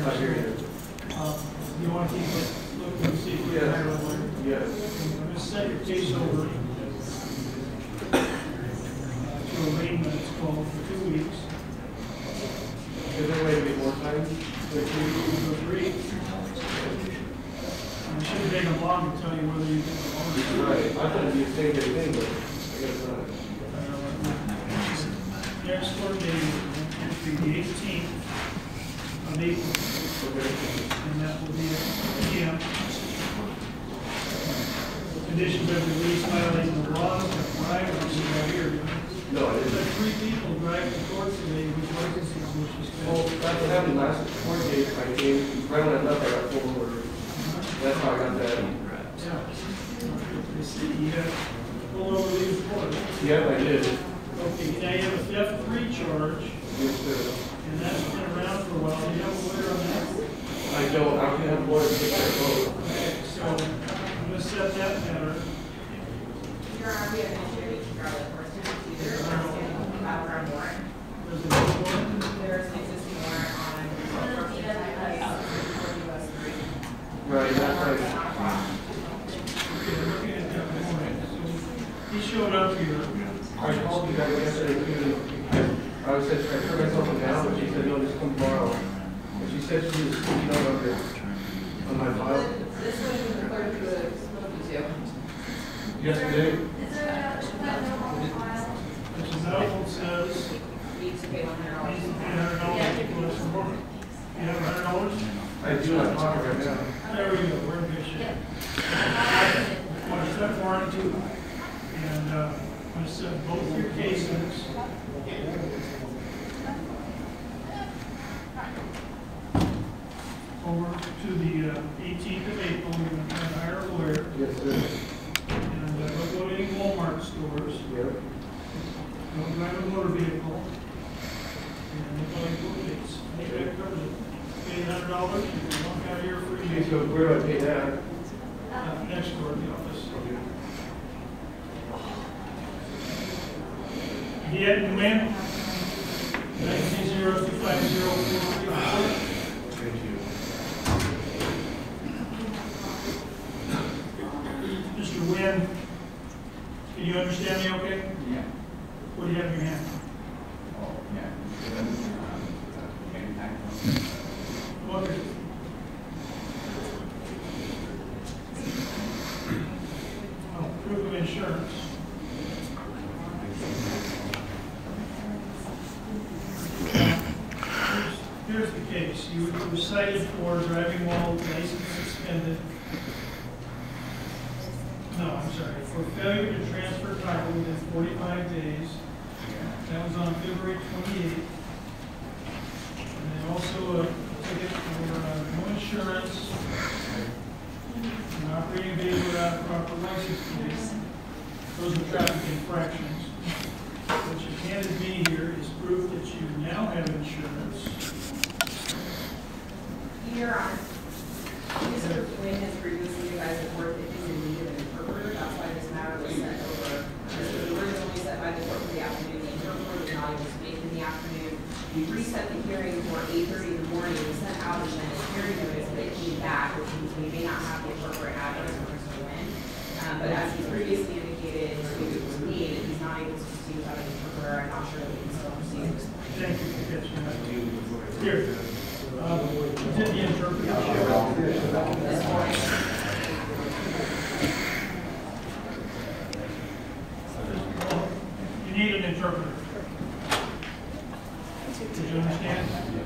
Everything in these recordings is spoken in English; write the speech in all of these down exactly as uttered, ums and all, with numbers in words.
here. I hear you. Uh, you want to keep looking to see if we can hire a lawyer? Yes. I'm going to set your case over to arraignment, it's called, for two weeks. Is there a way to get more time? If you agree, it shouldn't take them long to tell you whether you get the loan. Right. I thought it'd be the same thing, but I guess not. Next court date will be the eighteenth of April, Okay. and that will be at P M. Conditions of release violating the laws of driving right here. No, I There's didn't. three people driving to court today with licenses, which is Well, good. that's what happened last court date. I came, right when I left, I got pulled over. That's how I got that. Yeah. You see, you have pulled over these court. Yeah, I did. Okay, now you have a theft three charge, Yes, sir. and that's been around for a while. Do you have a lawyer on that? I don't, I can have lawyers take that vote. Okay, so I'm gonna set that matter. Your Honor, we have an issue with Charlotte Horton. There's an outstanding background warrant. There's a warrant. There's an existing warrant on fourteen U S three. Right, that's right. Okay, looking at that warrant. So he showed up here. I called you guys yesterday too. I was said, I turned myself down, but she said, no, just come tomorrow. And she said she was speaking on this, on my file. This one is the clerk who was spoken to. Yesterday. Which is medical says, Needs to pay one hundred needs to dollars. pay a hundred dollars for this warrant. You have a hundred dollars? I do not talk right now. There we go, we're in good shape. Want to set warrant two, and, uh, I'm going to set both your cases. Over to the uh, eighteenth of April, you're going to try to hire a lawyer, Yes, sir. and uh, don't go to any Walmart stores, Yep. don't drive a motor vehicle, and look like court dates. I think that covers it. Pay a hundred dollars, you can walk out of here free. Okay, so where do I pay that? Uh, next door at the office. Viet Nguyen, nine three zero two five zero four three four. Thank you. Mister Nguyen, can you understand me okay? Yeah. What do you have in your hand? Oh, yeah. Um, anytime. What is it? Oh, proof of insurance. Here's the case. You were cited for driving while license suspended. No, I'm sorry, for failure to transfer title within forty-five days. That was on February twenty-eighth. And then also a ticket for uh, no insurance, and operating a vehicle without proper license plate. Those are traffic infractions. What you handed me here is proof that you now have insurance. Your Honor, Mister Quinn has previously advised the court that he's in need of an interpreter. That's why this matter was sent over. This was originally set by the court for the afternoon. The interpreter was not able to make in the afternoon. We reset the hearing for eight thirty in the morning. We sent out a hearing notice that it came back, which means we may not have the interpreter address for Mister Quinn. Um, but as he previously indicated to me that he's not able to proceed without an interpreter, I'm not sure that we can still proceed at this point. Thank you for catching that. Here, uh, did the interpreter show up? This morning. You need an interpreter. Did you understand?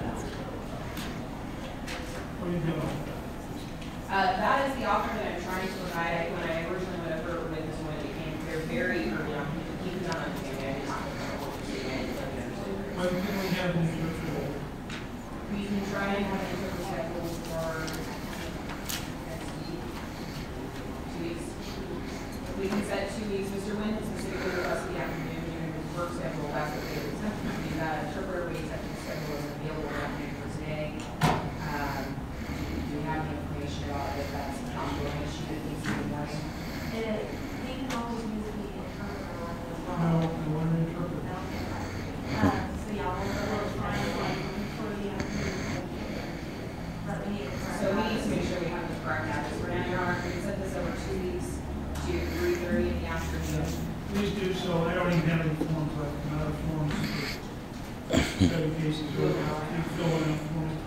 What are you doing? Uh, that is the offer that I'm trying to provide. I, when I originally went over with this one, it became clear very early on. He could not understand it. I did not know what he was saying. Why can we have an interpreter? We can try and have an interpreter scheduled for next week. Two weeks. We can set two weeks. Mister Wynn specifically requested the afternoon during his work schedule. That's what they were sent to me. That interpreter we accepted the schedule was available in the afternoon for today. Um, do you have any information about if that's an ongoing issue that needs to be done? It, they can always use the interpreter on the No, phone. I want an interpreter. Uh, so y'all will go find one for the afternoon. afternoon. Please do so. I don't even have any forms left. I'm out of forms. Study cases. Keep filling out forms.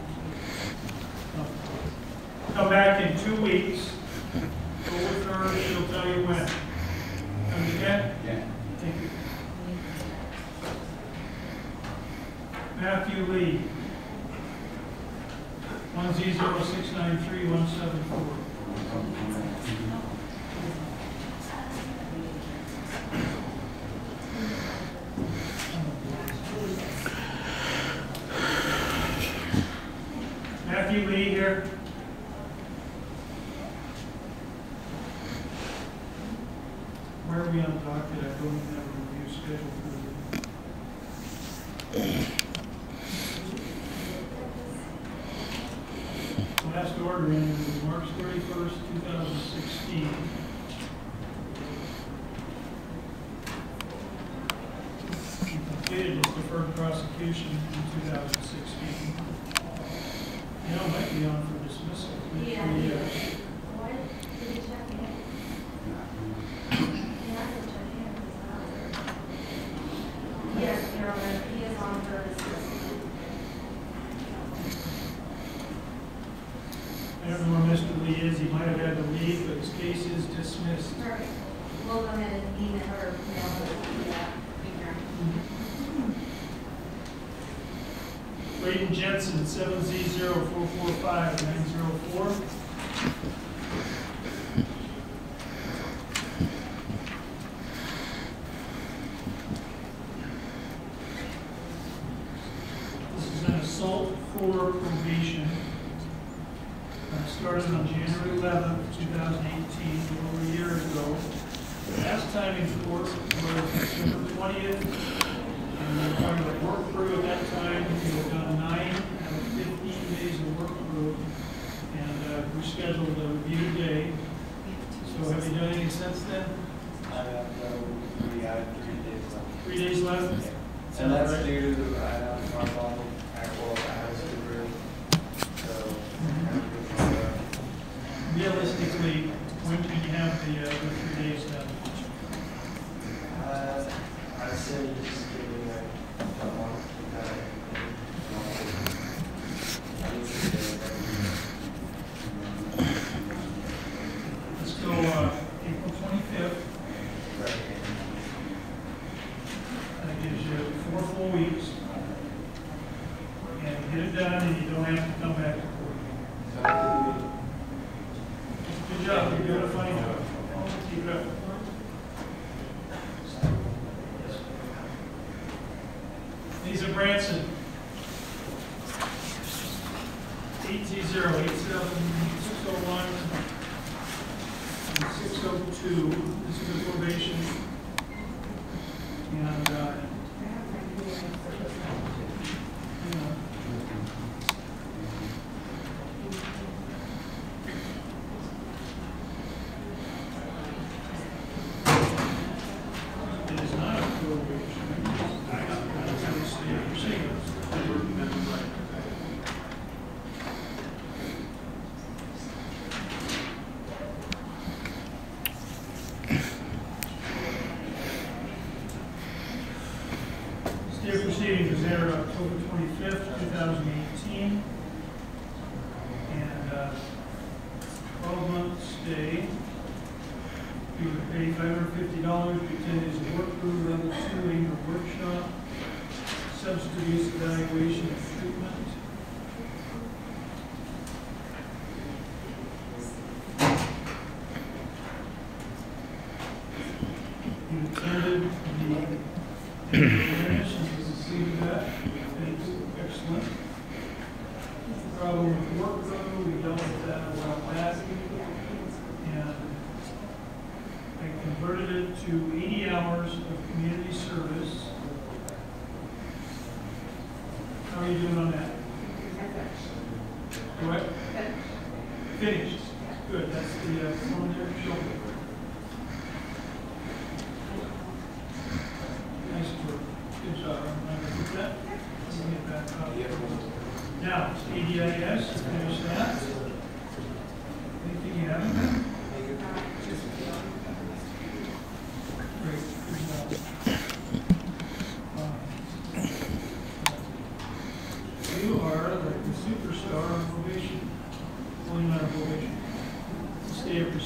Come back in two weeks. Go with her. She'll tell you when. Understand? Yeah. Thank you. Matthew Lee. One Z zero six nine three one seven four. Matthew Lee here. Where are we on docket? I don't have a review schedule for the last order in was March thirty-first, two thousand sixteen. We completed his deferred prosecution in two thousand sixteen. You know, it might be on for dismissal. Yeah. Three years. What? Did you check in? Yeah, I can check in. Yes, Carolyn, he is on for dismissal. I don't know where Mister Lee is. He might have had to leave, but his case is dismissed. Perfect. We'll go ahead and email her, mail her, do that. Braden Jensen, seven Z zero four four five nine zero four. This is an assault for probation. Uh, started on January eleventh, two thousand eighteen, over a year ago. Last time in court was December twentieth. And we were talking about work through at that time. We had done nine out of fifteen days of work through. And uh, we scheduled a review day. So have you done any since then? I have, uh, we have three days left. Three days left? And that's Right. due to, I have our bottle, actual, house super, so. uh, Realistically, when can you have the, uh, the three days done? Uh, I'd say just give me like a month, Let's go uh, April twenty-fifth. That gives you four full weeks. And get it done, and you don't have to come back to court. Good job, you're doing a fine job. Keep it up. Lisa Branson. Eight Z zero eight seven six oh one and six oh two. This is a probation. And, uh, you know, it is not a probation. I got to stay up for singles. State proceedings was there October twenty-fifth, two thousand eighteen. And, uh, twelve month stay. You would pay five hundred fifty dollars to attend his work group level two anger workshop, substance abuse evaluation and treatment. You attended the awareness and you received that. Thanks. Excellent. Problem with work though, we dealt with that a while back. And I converted it to eighty hours of community service. How are you doing on that? What? Finished. Good, that's the uh, one there, shoulder. Nice work. Good job. I'm going to put that. Let me get back up. Now, A D I S, finish that. Anything you haven't done?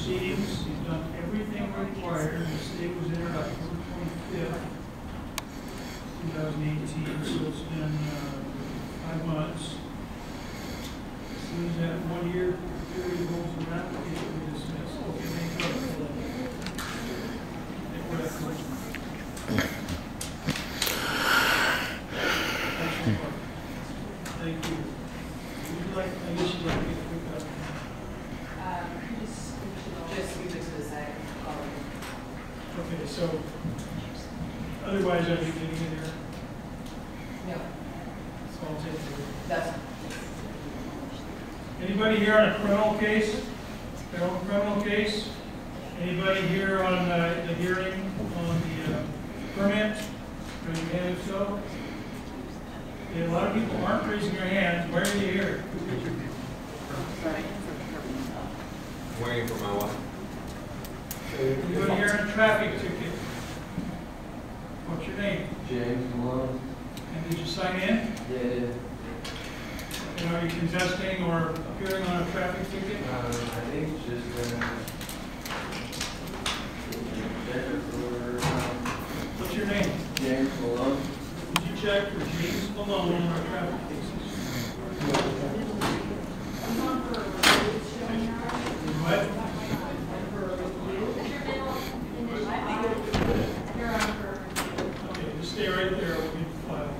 proceedings. He's done everything required. The state was entered October twenty-fifth, two thousand eighteen, so it's been uh, five months. As soon as that one-year period rolls around, it will be dismissed. Okay, thank you. Thank you. Thank you. Would you like, I guess you'd like to get a quick up. Um, just, just move it to the side. Okay, so otherwise, are you getting in there? No, So I'll take it. that's. Anybody here on a criminal case? Criminal criminal case? Anybody here on uh, the hearing on the uh, permit? Raise your hand if so. Okay, a lot of people aren't raising their hands. Where are you here? Waiting for my wife. Anybody here on a traffic ticket? What's your name? James Malone. And did you sign in? Yeah. And are you contesting or appearing on a traffic ticket? Um, I think it's just, uh, Jennifer, um, What's your name? James Malone. Did you check for James Malone on our traffic cases? What? Okay, just stay right there. We'll get the file.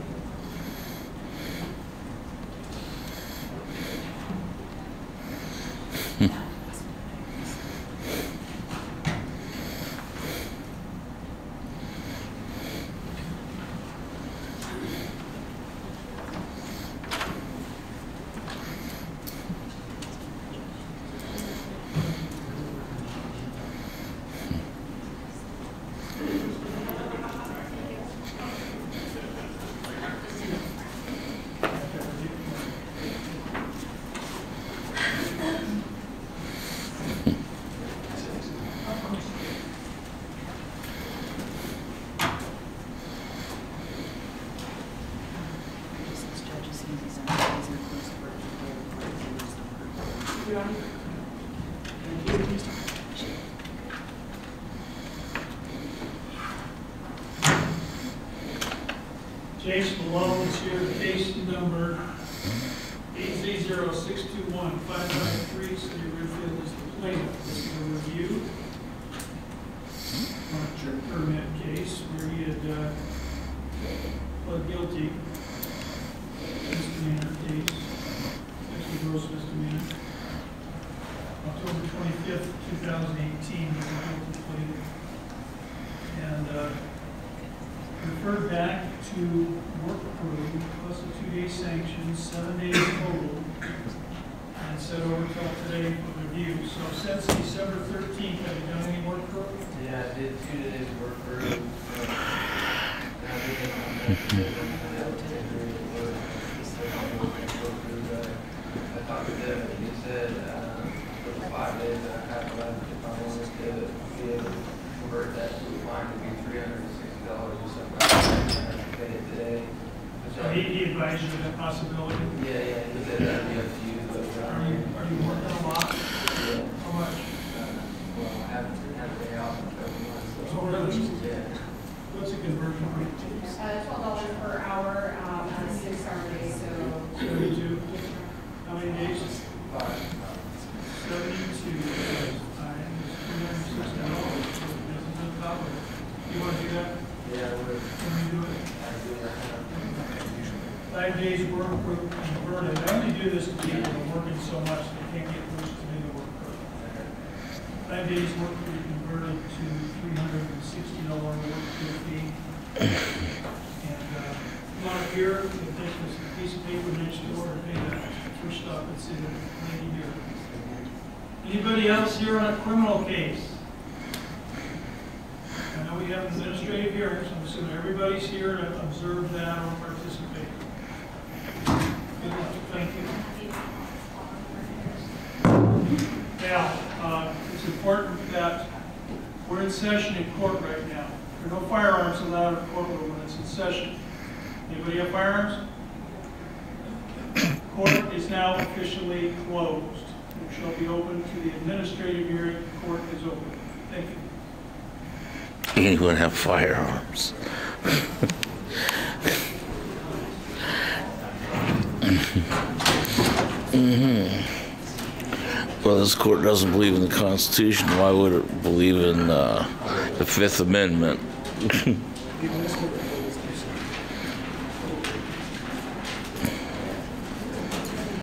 James Malone is here, case number eight Z zero six two one five nine three, City of Ridgefield is the plaintiff. This is a review on a trip permit case where he had uh, pled guilty misdemeanor case, actually gross misdemeanor. October twenty-fifth, two thousand eighteen, he was a guilty plea. And uh, referred back to work crew plus a two-day sanction, seven days total, and set over till today for review. So since December thirteenth, have you done any work crew? Yeah, I did two days work for him. So, I think I'm on that. I talked to him and he said, uh, for the five days that I have left, if I wanted to be able to convert that to a fine to be three hundred and sixty dollars or something. I have to pay it today. So he, he advised you of that possibility. Yeah, yeah, he said that'd be up to you, but. Are you, are you working a lot? Yeah. How much? Uh, well, I haven't had a day off in a couple months. so- Oh, really? Yeah. What's the conversion rate? Uh, twelve dollars per hour, um, on a six-hour day, so. Seventy-two. How many days? Five. Seventy-two times three hundred and sixty dollars. This is on top of it. You want to do that? Yeah, I would. Can we do it? I do that. Five days work for converted. I only do this to people that are working so much they can't get pushed to do the work. Five days work for converted to three hundred and sixty dollar work for fee. And, uh, come on up here, you can take this piece of paper next door and pay that first stop that's in the lady here. Anybody else here on a criminal case? I know we have administrative hearings, I'm assuming everybody's here to observe that or participate. Good luck, thank you. Now, uh, it's important that we're in session in court right now. There are no firearms allowed in the courtroom when it's in session. Anybody have firearms? Court is now officially closed. which shall be open to the administrative hearing. Court is open. Thank you. Anyone have firearms? Mm-hmm. Well, this court doesn't believe in the Constitution. Why would it believe in uh, the Fifth Amendment? Municipal